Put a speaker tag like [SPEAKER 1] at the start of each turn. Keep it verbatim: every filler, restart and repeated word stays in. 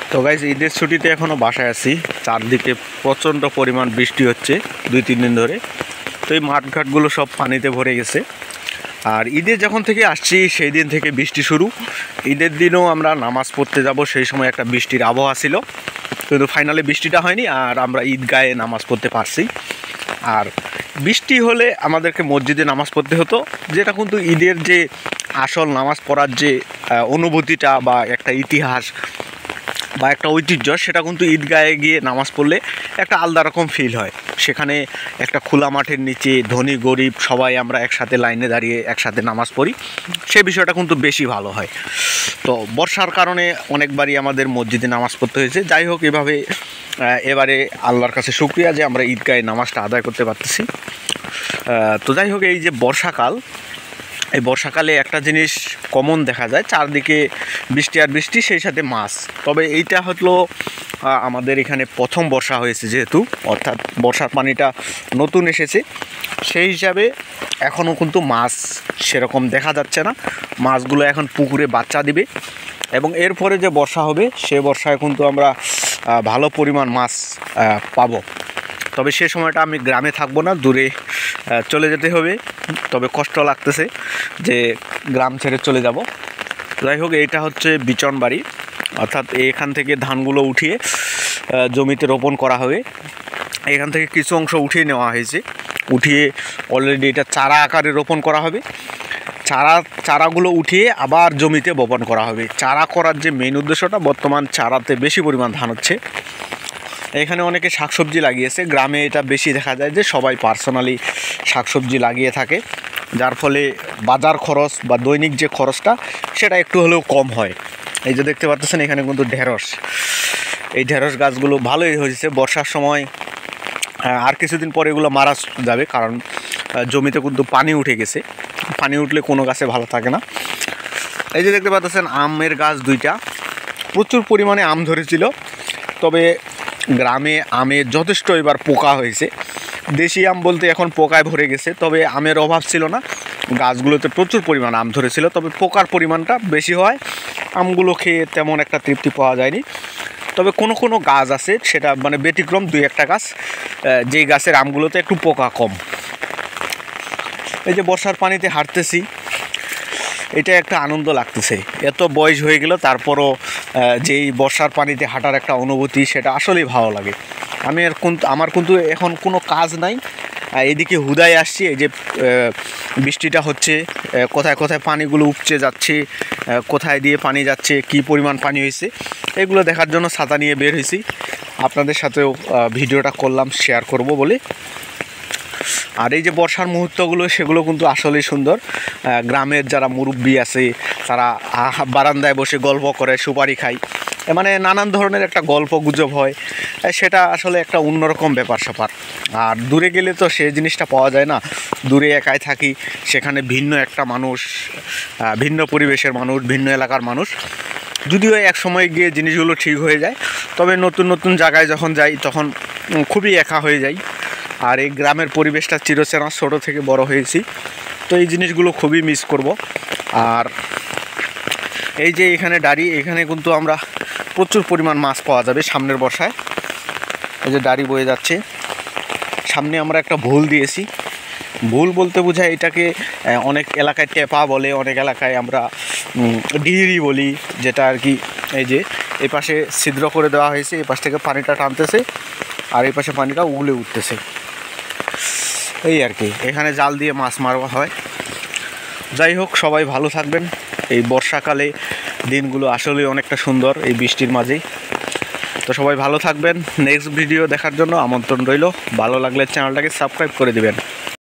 [SPEAKER 1] তো গাইজ ঈদের ছুটিতে এখনও বাসায় আছি। চারদিকে প্রচণ্ড পরিমাণ বৃষ্টি হচ্ছে দুই তিন দিন ধরে। তো এই মাঠঘাটগুলো সব পানিতে ভরে গেছে। আর ঈদের যখন থেকে আসছি সেই দিন থেকে বৃষ্টি শুরু। ঈদের দিনও আমরা নামাজ পড়তে যাব, সেই সময় একটা বৃষ্টির আবহাওয়া ছিল, কিন্তু ফাইনালি বৃষ্টিটা হয়নি আর আমরা ঈদগাহে নামাজ পড়তে পারছি। আর বৃষ্টি হলে আমাদেরকে মসজিদে নামাজ পড়তে হতো, যেটা কিন্তু ঈদের যে আসল নামাজ পড়ার যে অনুভূতিটা বা একটা ইতিহাস বা একটা ঐতিহ্য, সেটা কিন্তু ঈদগাহে গিয়ে নামাজ পড়লে একটা আলাদা রকম ফিল হয়। সেখানে একটা খোলা মাঠের নিচে ধনী গরিব সবাই আমরা একসাথে লাইনে দাঁড়িয়ে একসাথে নামাজ পড়ি, সে বিষয়টা কিন্তু বেশি ভালো হয়। তো বর্ষার কারণে অনেকবারই আমাদের মসজিদে নামাজ পড়তে হয়েছে। যাই হোক, এভাবে এবারে আল্লাহর কাছে শুকরিয়া যে আমরা ঈদগাহে নামাজটা আদায় করতে পারতেছি। তো যাই হোক, এই যে বর্ষাকাল, এই বর্ষাকালে একটা জিনিস কমন দেখা যায়, চারদিকে বৃষ্টি আর বৃষ্টি, সেই সাথে মাছ। তবে এইটা হলো আমাদের এখানে প্রথম বর্ষা হয়েছে যেহেতু, অর্থাৎ বর্ষার পানিটা নতুন এসেছে, সেই হিসাবে এখনও কিন্তু মাছ সেরকম দেখা যাচ্ছে না। মাছগুলো এখন পুকুরে বাচ্চা দিবে এবং এরপরে যে বর্ষা হবে সে বর্ষায় কিন্তু আমরা ভালো পরিমাণ মাছ পাবো। তবে সে সময়টা আমি গ্রামে থাকবো না, দূরে চলে যেতে হবে। তবে কষ্ট লাগতেছে যে গ্রাম ছেড়ে চলে যাব। যাই হোক, এইটা হচ্ছে বিচন বাড়ি, অর্থাৎ এখান থেকে ধানগুলো উঠিয়ে জমিতে রোপণ করা হবে। এখান থেকে কিছু অংশ উঠিয়ে নেওয়া হয়েছে, উঠিয়ে অলরেডি এটা চারা আকারে রোপণ করা হবে। চারা চারাগুলো উঠিয়ে আবার জমিতে বপন করা হবে। চারা করার যে মেইন উদ্দেশ্যটা, বর্তমান চারাতে বেশি পরিমাণ ধান হচ্ছে। এখানে অনেকে শাকসবজি লাগিয়েছে, গ্রামে এটা বেশি দেখা যায় যে সবাই পার্সোনালি শাকসবজি লাগিয়ে থাকে, যার ফলে বাজার খরচ বা দৈনিক যে খরচটা সেটা একটু হলেও কম হয়। এই যে দেখতে পাচ্ছেন এখানে কিন্তু ঢেঁড়স, এই ঢেঁড়স গাছগুলো ভালোই হয়েছে। বর্ষার সময় আর কিছুদিন পরে এগুলো মারা যাবে, কারণ জমিতে কিন্তু পানি উঠে গেছে। পানি উঠলে কোনো গাছে ভালো থাকে না। এই যে দেখতে পাচ্ছেন আমের গাছ দুইটা, প্রচুর পরিমাণে আম ধরেছিল। তবে গ্রামে আমের যথেষ্ট এবার পোকা হয়েছে। দেশি আম বলতে এখন পোকায় ভরে গেছে, তবে আমের অভাব ছিল না, গাছগুলোতে প্রচুর পরিমাণ আম ধরেছিল। তবে পোকার পরিমাণটা বেশি হয়, আমগুলো খেয়ে তেমন একটা তৃপ্তি পাওয়া যায়নি। তবে কোনো কোনো গাছ আছে, সেটা মানে ব্যতিক্রম, দুই একটা গাছ, যেই গাছের আমগুলোতে একটু পোকা কম। এই যে বর্ষার পানিতে হাঁটতেছি, এটা একটা আনন্দ লাগতেছে। এত বয়স হয়ে গেল তারপরও যেই বর্ষার পানিতে হাঁটার একটা অনুভূতি, সেটা আসলেই ভালো লাগে। আমি আর কিন্তু আমার কিন্তু এখন কোনো কাজ নাই, এদিকে হুদায় আসছি। এই যে বৃষ্টিটা হচ্ছে, কোথায় কোথায় পানিগুলো উপচে যাচ্ছে, কোথায় দিয়ে পানি যাচ্ছে, কি পরিমাণ পানি হয়েছে, এগুলো দেখার জন্য ছাতা নিয়ে বের হয়েছি। আপনাদের সাথেও ভিডিওটা করলাম, শেয়ার করব বলে। আর এই যে বর্ষার মুহূর্তগুলো, সেগুলো কিন্তু আসলেই সুন্দর। গ্রামের যারা মুরব্বি আছে তারা বারান্দায় বসে গল্প করে, সুপারি খায়, মানে নানান ধরনের একটা গল্প গুজব হয়, সেটা আসলে একটা অন্যরকম ব্যাপার স্যাপার। আর দূরে গেলে তো সেই জিনিসটা পাওয়া যায় না। দূরে একাই থাকি, সেখানে ভিন্ন একটা মানুষ, ভিন্ন পরিবেশের মানুষ, ভিন্ন এলাকার মানুষ। যদিও এক সময় গিয়ে জিনিসগুলো ঠিক হয়ে যায়, তবে নতুন নতুন জায়গায় যখন যাই তখন খুবই একা হয়ে যাই। আর এই গ্রামের পরিবেশটা চিরচেনা, ছোটো থেকে বড় হয়েছি, তো এই জিনিসগুলো খুবই মিস করব। আর এই যে এখানে ডাড়ি, এখানে কিন্তু আমরা প্রচুর পরিমাণ মাছ পাওয়া যাবে সামনের বর্ষায়। এই যে ডাড়ি বয়ে যাচ্ছে, সামনে আমরা একটা ভুল দিয়েছি। ভুল বলতে বোঝায় এটাকে অনেক এলাকায় টেপা বলে, অনেক এলাকায় আমরা ডিহিরি বলি, যেটা আর কি এই যে এই পাশে ছিদ্র করে দেওয়া হয়েছে, এই পাশ থেকে পানিটা টানতেছে আর এই পাশে পানিটা উগলে উঠতেছে, এই আর কি। এখানে জাল দিয়ে মাছ মারা হয়। যাই হোক, সবাই ভালো থাকবেন। এই বর্ষাকালে দিনগুলো আসলে অনেকটা সুন্দর এই বৃষ্টির মাঝেই। তো সবাই ভালো থাকবেন। নেক্সট ভিডিও দেখার জন্য আমন্ত্রণ রইল। ভালো লাগলে চ্যানেলটাকে সাবস্ক্রাইব করে দিবেন।